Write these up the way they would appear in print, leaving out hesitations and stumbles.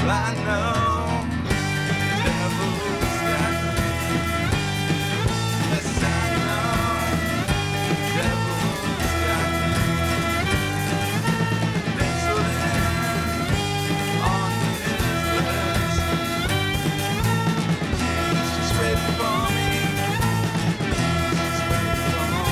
I know the devil's got me. Yes, I know the devil's got me. Penciled in on his list. He's just waiting for me. He's just waiting for me.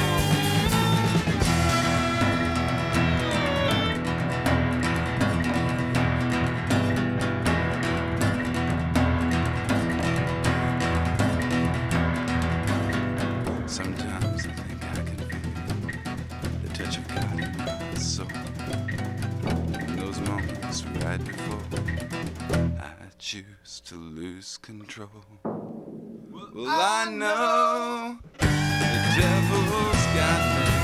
Sometimes I think I can feel the touch of God in my soul. In those moments right before I choose to lose control. Well, I know the devil's got me.